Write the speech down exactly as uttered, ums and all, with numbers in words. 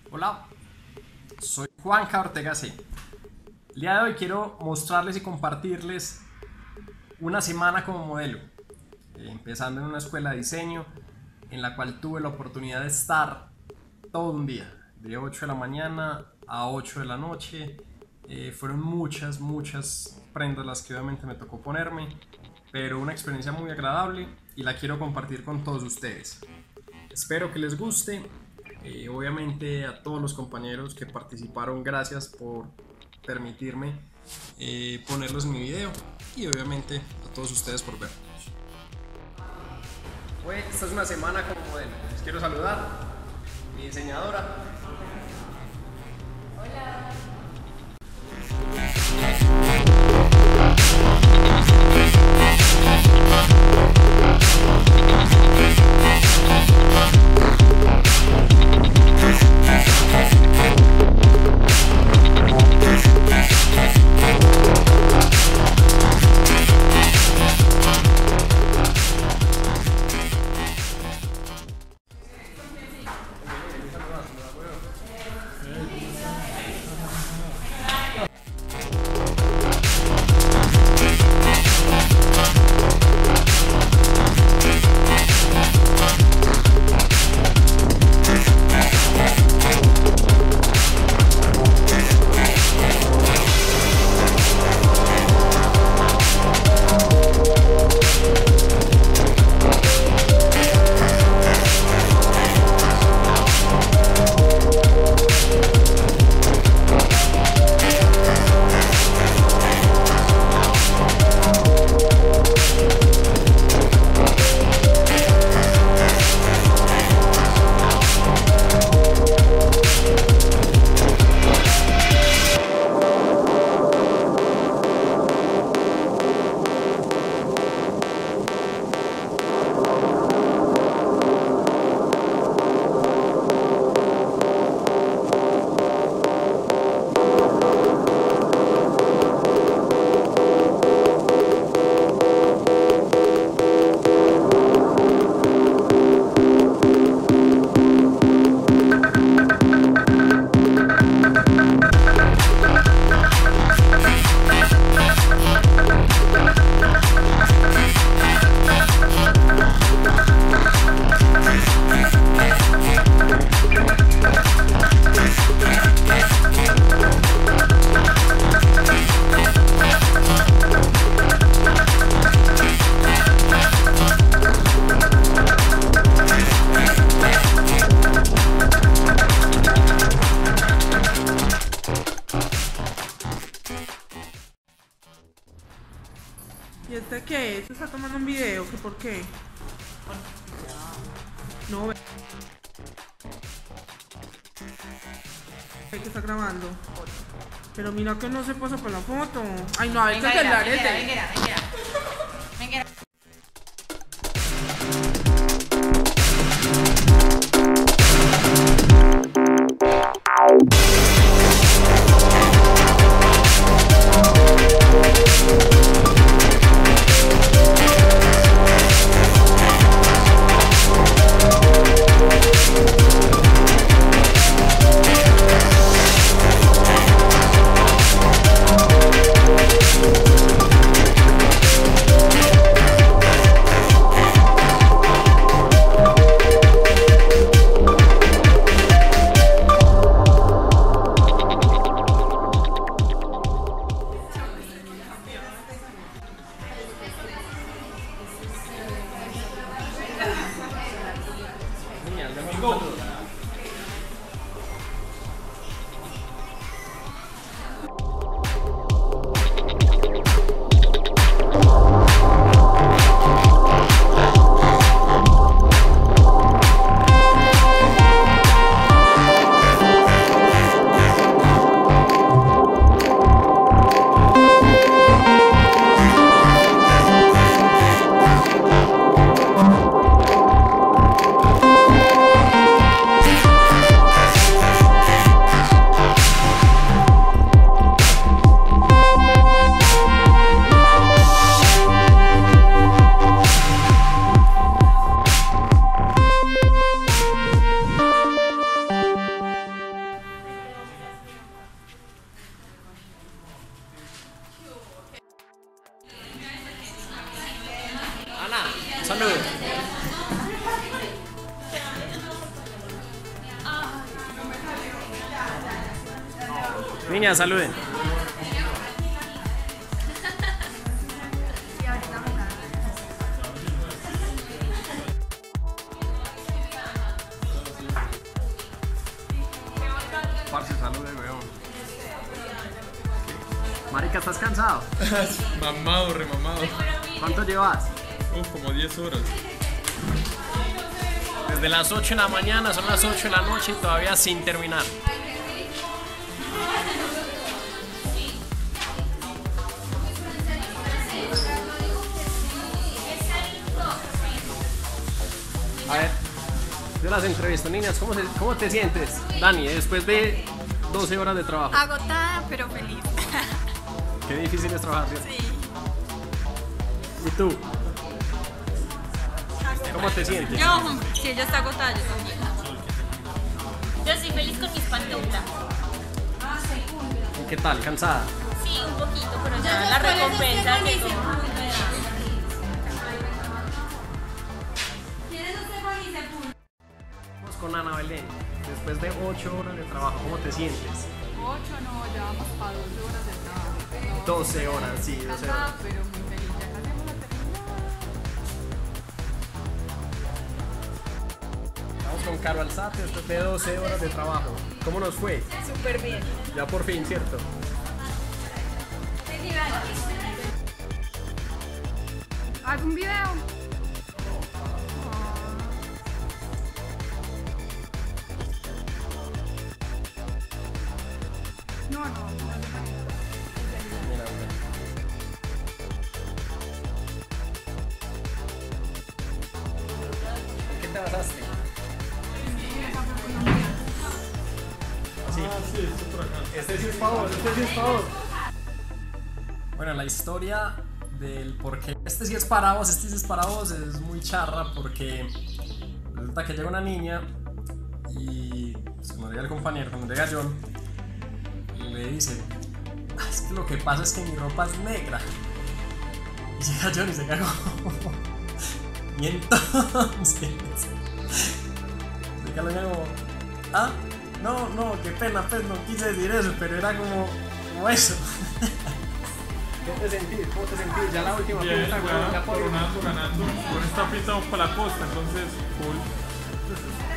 Hola, soy Juanca Ortega C. El día de hoy quiero mostrarles y compartirles una semana como modelo, eh, empezando en una escuela de diseño en la cual tuve la oportunidad de estar todo un día, de ocho de la mañana a ocho de la noche. Eh, fueron muchas, muchas prendas las que obviamente me tocó ponerme, pero una experiencia muy agradable y la quiero compartir con todos ustedes. Espero que les guste. Eh, obviamente a todos los compañeros que participaron, gracias por permitirme eh, ponerlos en mi video, y obviamente a todos ustedes por ver. Bueno, esta es una semana como modelo. Les quiero saludar, mi diseñadora. Hola. ¿Y este qué? ¿Este está tomando un video? ¿Qué por qué? No, ve que está grabando. Pero mira que no se pasa con la foto. Ay, no, a ver, este celular es de... Venga, venga, venga. Niñas, saluden. Parce, salude, weón. Marica, ¿estás cansado? Mamado, remamado. ¿Cuánto llevas? Uf, como diez horas. Desde las ocho de la mañana, son las ocho de la noche y todavía sin terminar. A ver, yo las entrevisto, niñas, ¿cómo, se, ¿cómo te sientes, Dani, después de doce horas de trabajo? Agotada, pero feliz. Qué difícil es trabajar, ¿cierto? Sí. ¿Y tú? ¿Cómo te sientes? Yo, si ella está agotada, yo también. Yo estoy feliz con mis pantuflas. ¿Y qué tal? ¿Cansada? Sí, un poquito, pero ya la recompensa que son. Vamos con Ana Belén. Después de ocho horas de trabajo, ¿cómo te sientes? ocho no, ya vamos para doce horas de trabajo. doce horas, sí, doce Cansada, horas. pero muy feliz. Ya casi vamos a terminar. Vamos con Caro Alzate después de doce horas de trabajo. ¿Cómo nos fue? Súper bien. Ya por fin, ¿cierto? ¿Algún video? No, no, no. Mira, mira. ¿Qué te basaste? Sí. Este sí es favor, este sí es favor. Bueno, la historia del por qué este sí es para vos, este sí es para vos es muy charra porque resulta que llega una niña y pues, cuando llega el compañero, cuando llega John, le dice, "Ah, es que lo que pasa es que mi ropa es negra". Y llega John y se cagó. Y entonces se queda la niña como, ah, no, no, qué pena, pues no quise decir eso, pero era como, como eso. ¿Cómo te sentís? ¿Cómo te sentís? Ya la última Bien, pregunta, bueno, ya por coronando, ganando. Con esta pista vamos para la costa, entonces, cool.